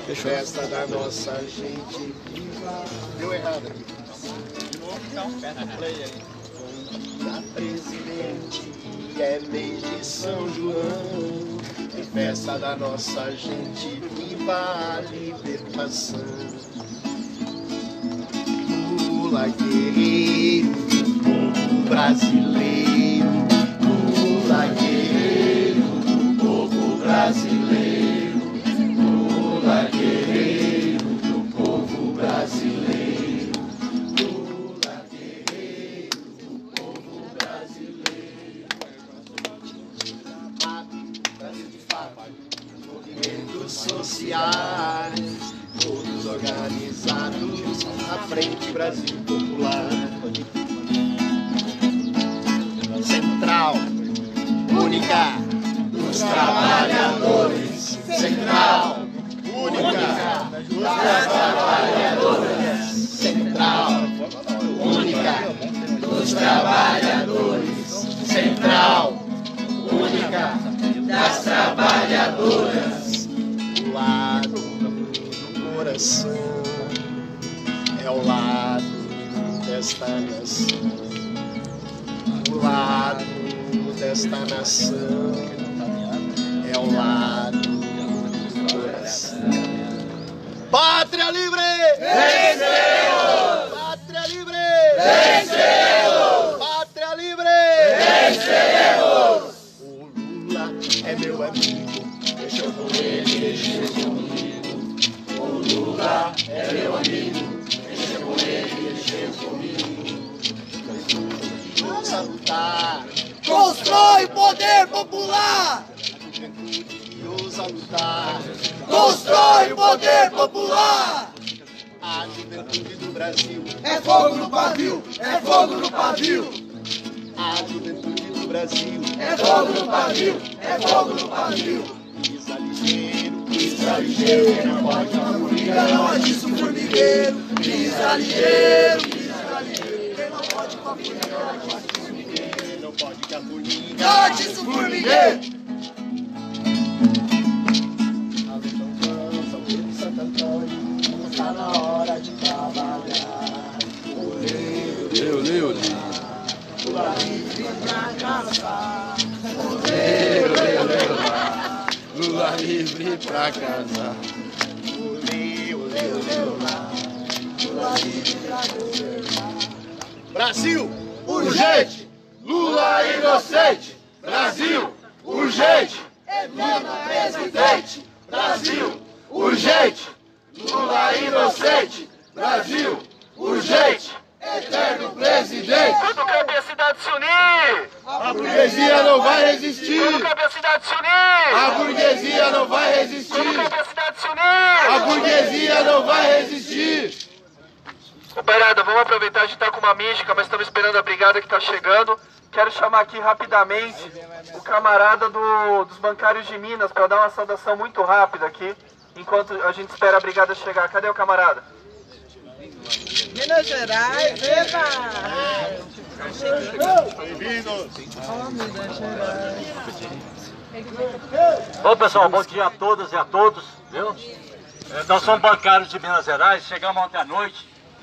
Festa da nossa gente viva. Deu errado aqui. De novo, então, perto do play aí. Da presidente, é mês de São João. É festa da nossa gente viva a libertação. Lula guerreiro do povo brasileiro. Lula guerreiro do povo brasileiro. Lula guerreiro do povo brasileiro. Lula guerreiro do povo brasileiro. Brasil de fato, movimentos sociais, todos organizados à frente Brasil Popular. Central única dos trabalhadores. Central única dos trabalhadores. Central única dos trabalhadores. Central única das trabalhadoras. O lado do coração é o lado desta nação. O lado desta nação é o lado do coração. Pátria livre! Vencemos! Pátria livre! Vencemos! Pátria livre! Vencemos! O Lula é meu amigo, deixa eu com ele, deixa eu comigo. O Lula é meu amigo, deixa eu com ele, deixa eu comigo. Vamos lutar. Constrói poder popular! Ousa lutar. Constrói poder popular! A juventude do Brasil É fogo no pavio! É fogo no pavio! a juventude do Brasil É fogo no pavio! É fogo no pavio! pisa ligeiro, não pode uma formiga, Não atiça o formigueiro! Pisa ligeiro! Pisa ligeiro! Quem não pode com a formiga, não atiça o formigueiro! não pode que a formiga Não atiça o formigueiro! São Pedro e Santo Antônio, tá na hora de trabalhar. Lula livre pra casar. Lula livre pra casar. Olê, olê, olê, olá. Lula livre pra governar. Brasil, urgente! Lula inocente! Brasil, urgente! Eterno presidente! Brasil, urgente! Lula inocente! Brasil, urgente! Eterno presidente! Tudo cabe a cidade se unir! A burguesia não vai resistir! Tudo cabe a cidade se unir! A burguesia não vai Tudo resistir! cabe a cidade se unir! A burguesia não vai resistir! Companheirada, vamos aproveitar, a gente tá com uma mística, mas estamos esperando a brigada que tá chegando. Quero chamar aqui rapidamente o camarada dos bancários de Minas para dar uma saudação muito rápida aqui, enquanto a gente espera a brigada chegar. Cadê o camarada? Minas Gerais, eba! Bom, pessoal, bom dia a todas e a todos, viu? Nós somos bancários de Minas Gerais, chegamos ontem à noite,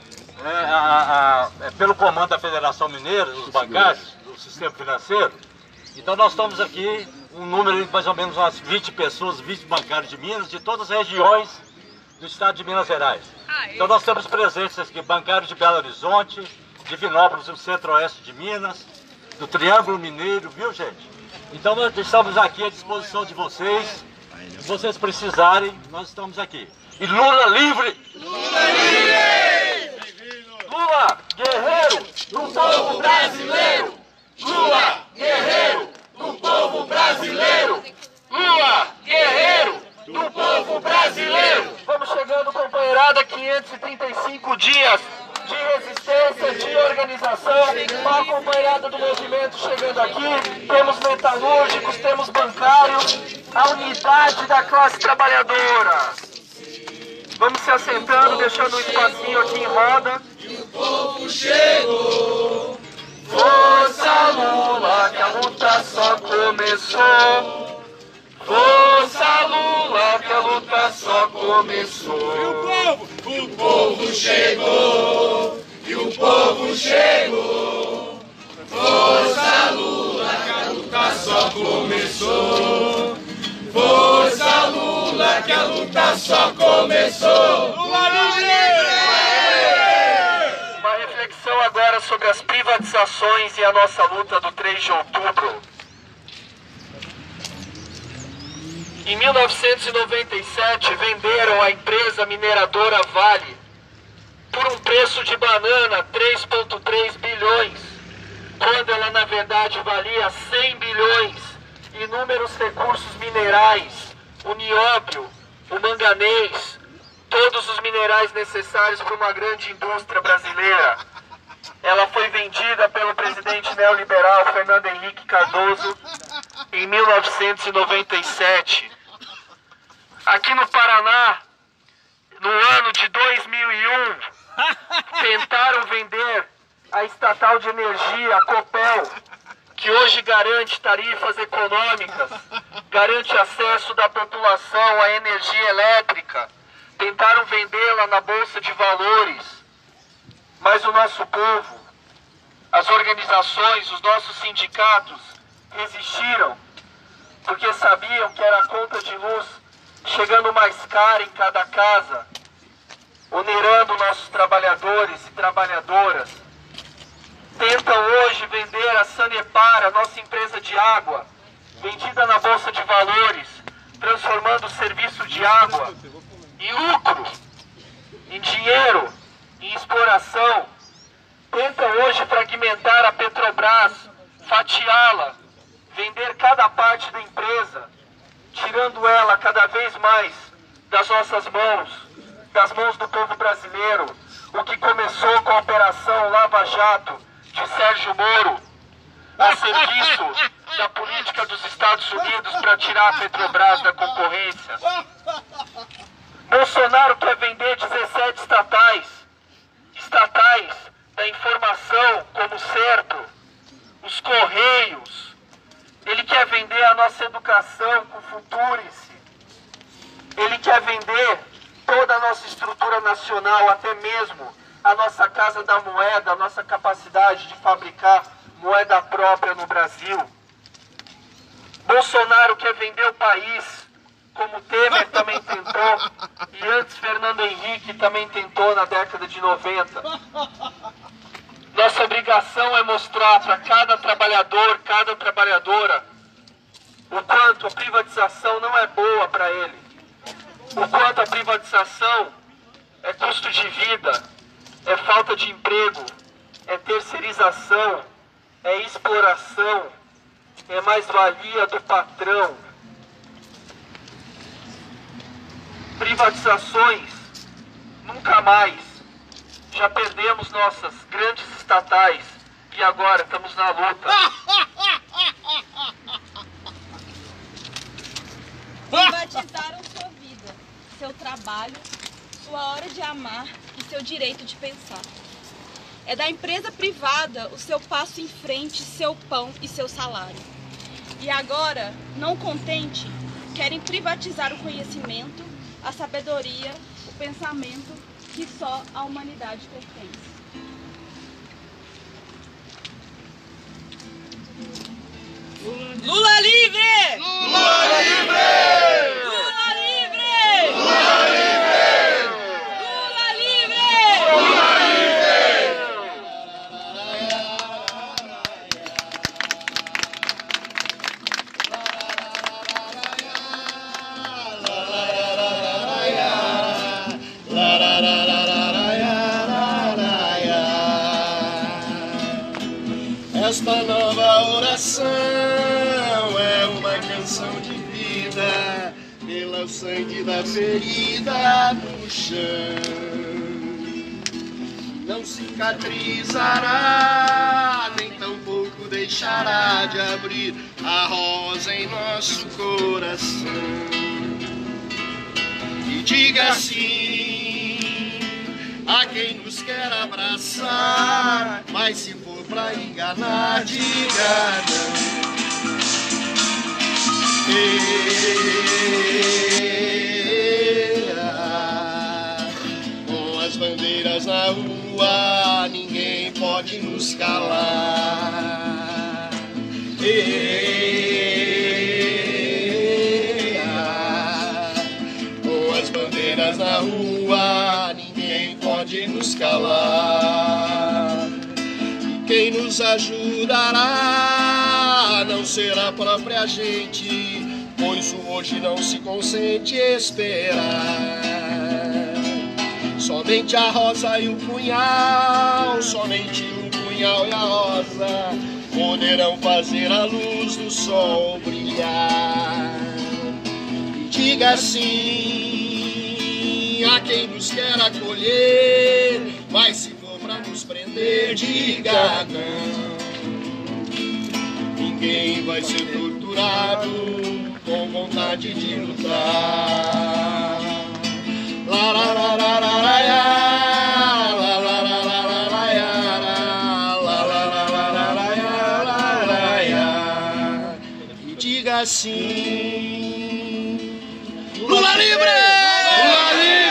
pelo comando da Federação Mineira, dos bancários, do sistema financeiro. Então nós estamos aqui, um número de mais ou menos umas 20 pessoas, 20 bancários de Minas, de todas as regiões do estado de Minas Gerais. Então nós temos presentes aqui, bancários de Belo Horizonte, de Vinópolis, do centro-oeste de Minas, do Triângulo Mineiro, viu, gente? Então nós estamos aqui à disposição de vocês. Se vocês precisarem, nós estamos aqui. E Lula livre! Lula livre! Lula, guerreiro do povo brasileiro! Lula, guerreiro do povo brasileiro! Lula, guerreiro do povo brasileiro! Vamos chegando, companheirada, 535 dias de resistência, de organização, a companheirada do movimento chegando aqui. Temos metalúrgicos, temos bancários, a unidade da classe trabalhadora. Vamos se assentando, deixando o espacinho aqui em roda. O povo chegou! Força Lula, que a luta só começou. Força Lula, que a luta só começou. O povo chegou, e o povo chegou. Força Lula, que a luta só começou. Força Lula, que a luta só começou. Lula livre! Uma reflexão agora sobre as privatizações e a nossa luta do 3 de outubro. Em 1997, venderam a empresa mineradora Vale por um preço de banana 3,3 bilhões, quando ela na verdade valia 100 bilhões. Inúmeros recursos minerais, o nióbio, o manganês, todos os minerais necessários para uma grande indústria brasileira. Ela foi vendida pelo presidente neoliberal Fernando Henrique Cardoso em 1997. Aqui no Paraná, no ano de 2001, tentaram vender a estatal de energia, a Copel, que hoje garante tarifas econômicas, garante acesso da população à energia elétrica. Tentaram vendê-la na Bolsa de Valores. Mas o nosso povo, as organizações, os nossos sindicatos resistiram, porque sabiam que era a conta de luz chegando mais cara em cada casa, onerando nossos trabalhadores e trabalhadoras. Tentam hoje vender a Sanepar, a nossa empresa de água, vendida na Bolsa de Valores, transformando o serviço de água em lucro, em dinheiro, em exploração. Tentam hoje fragmentar a Petrobras, fatiá-la, vender cada parte da empresa, tirando ela cada vez mais das nossas mãos, das mãos do povo brasileiro. O que começou com a Operação Lava Jato de Sérgio Moro, a serviço da política dos Estados Unidos para tirar a Petrobras da concorrência. Bolsonaro quer vender 17 estatais da informação, como o Certo, os Correios. Ele quer vender a nossa educação com o Futurice. Ele quer vender toda a nossa estrutura nacional, até mesmo a nossa Casa da Moeda, a nossa capacidade de fabricar moeda própria no Brasil. Bolsonaro quer vender o país, como Temer também tentou, e antes Fernando Henrique também tentou na década de 90. Nossa obrigação é mostrar para cada trabalhador, cada trabalhadora, o quanto a privatização não é boa para ele, o quanto a privatização é custo de vida, é falta de emprego, é terceirização, é exploração, é mais-valia do patrão. Privatizações, nunca mais. Já perdemos nossas grandes estatais e agora estamos na luta. Privatizaram sua vida, seu trabalho, sua hora de amar e seu direito de pensar. É da empresa privada o seu passo em frente, seu pão e seu salário. E agora, não contente, querem privatizar o conhecimento, a sabedoria, o pensamento que só a humanidade pertence. Lula livre! Lula livre! Lula livre! Lula livre! Lula livre! Lula livre! Esta nova oração é uma canção de vida pelo sangue da ferida no chão. Não cicatrizará, nem tampouco deixará de abrir a rosa em nosso coração. E diga sim a quem nos quer abraçar, mas se for pra enganar, diga não. Com as bandeiras na rua, ninguém pode nos calar. Com as bandeiras na rua, ninguém pode nos calar. E quem nos ajudará não será a própria gente, pois o hoje não se consente esperar. Somente a rosa e o punhal, somente o punhal e a rosa poderão fazer a luz do sol brilhar. E diga sim a quem nos quer acolher, mas se for pra nos prender, diga não. Ninguém vai ser torturado com vontade de lutar. La la la la la la ya, la la la la la la ya, la la la la la la ya, la la ya. E diga assim: Lula livre! Lula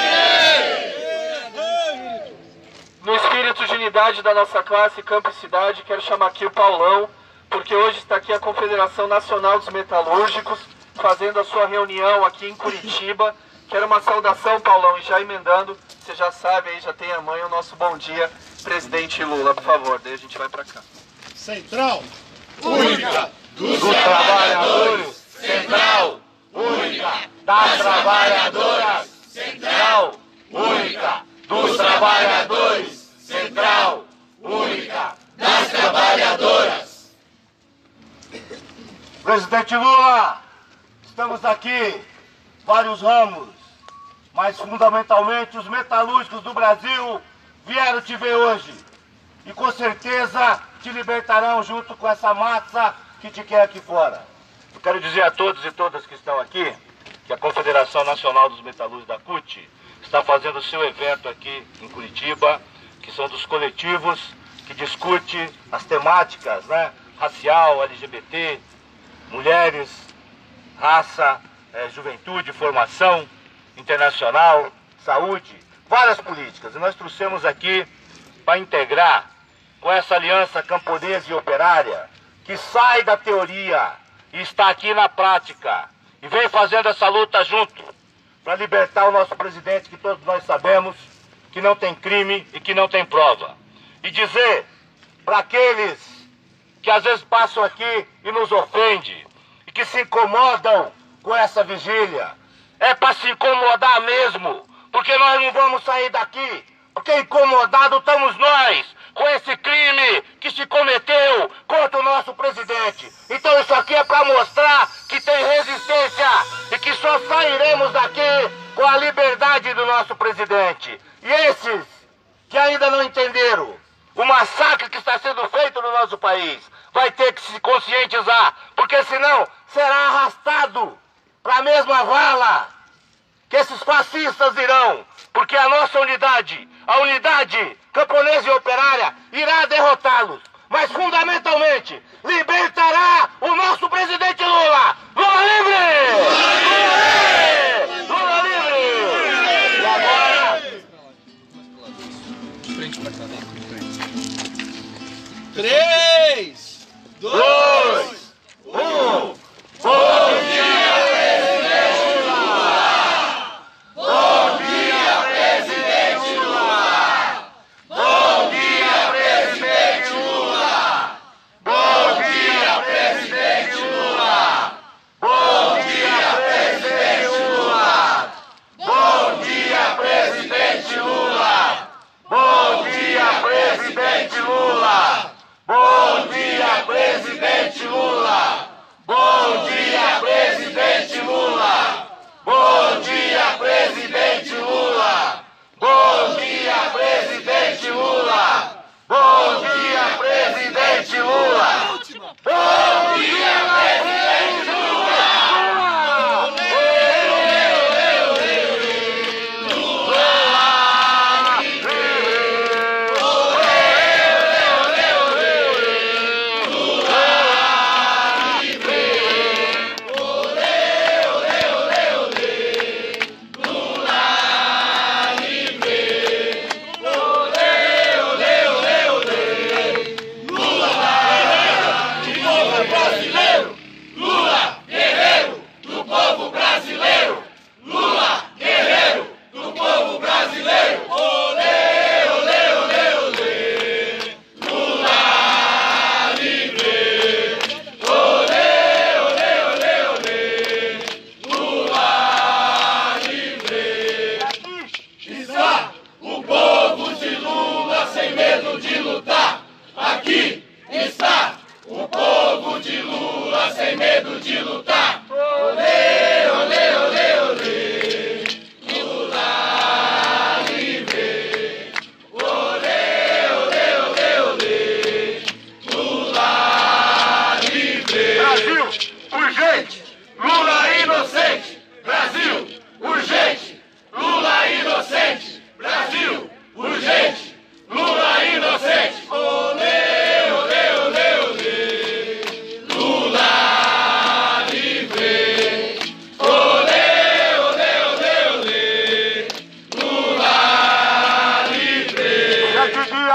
livre! No espírito de unidade da nossa classe, campo e cidade, quero chamar aqui o Paulão, porque hoje está aqui a Confederação Nacional dos Metalúrgicos, fazendo a sua reunião aqui em Curitiba. Quero uma saudação, Paulão, e já emendando, você já sabe aí, já tem a mãe, o nosso bom dia, presidente Lula, por favor, daí a gente vai para cá. Central Única dos trabalhadores, Central Única das trabalhadoras, Central Única dos trabalhadores, Central Única das trabalhadoras. Presidente Lula, estamos aqui, vários ramos, mas fundamentalmente os metalúrgicos do Brasil vieram te ver hoje e com certeza te libertarão junto com essa massa que te quer aqui fora. Eu quero dizer a todos e todas que estão aqui que a Confederação Nacional dos Metalúrgicos da CUT está fazendo o seu evento aqui em Curitiba, que são dos coletivos que discute as temáticas, né, racial, LGBT, mulheres, raça, juventude, formação internacional, saúde, várias políticas. E nós trouxemos aqui para integrar com essa aliança camponesa e operária que sai da teoria e está aqui na prática e vem fazendo essa luta junto para libertar o nosso presidente, que todos nós sabemos que não tem crime e que não tem prova. E dizer para aqueles que às vezes passam aqui e nos ofendem e que se incomodam com essa vigília, é para se incomodar mesmo, porque nós não vamos sair daqui, porque incomodado estamos nós com esse crime que se cometeu contra o nosso presidente. Então isso aqui é para mostrar que tem resistência e que só sairemos daqui com a liberdade do nosso presidente. E esses que ainda não entenderam o massacre que está sendo feito no nosso país, vai ter que se conscientizar, porque senão será arrastado para a mesma vala que esses fascistas irão, porque a nossa unidade, a unidade camponesa e operária, irá derrotá-los, mas fundamentalmente libertará o nosso presidente Lula. Lula livre! Lula livre! Lula livre! E agora... 3, 2, 1. Bom dia, presidente Lula! Bom dia, presidente Lula! Bom dia, presidente Lula! Bom dia, presidente Lula! Bom dia, presidente Lula! Bom dia, presidente Lula! Bom dia, presidente Lula! Bom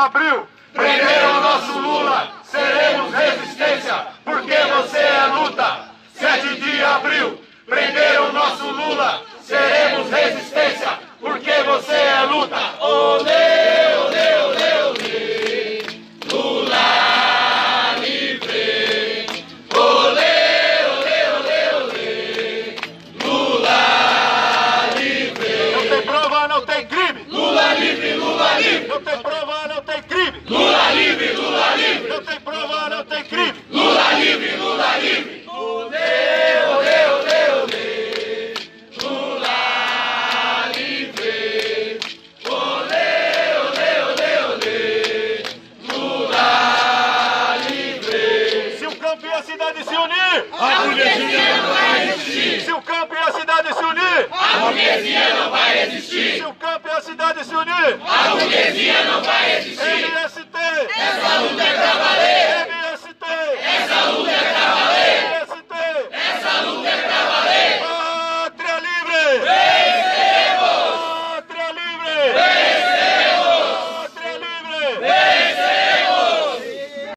abril, prenderam o nosso Lula, seremos resistência, porque você é luta. 7 de abril, prenderam o nosso Lula, seremos resistência, porque você é luta. Olê, olê, olê, olê, Lula livre. Olê, olê, olê, olê, Lula livre. Não tem prova, não tem crime. Lula livre, Lula livre. Não tem prova, não tem crime. Lula livre, Lula livre. Não tem prova, não tem crime. Lula livre, Lula livre. Olê, olê, olê, olê, Lula livre. Olê, olê, olê, olê, Lula livre. Se o campo e a cidade se unir, a burguesia não vai existir. Se o campo e a cidade se unir, a burguesia não vai existir. Se o campo e a cidade se unir, a burguesia não vai existir. MST, essa luta é trabalho.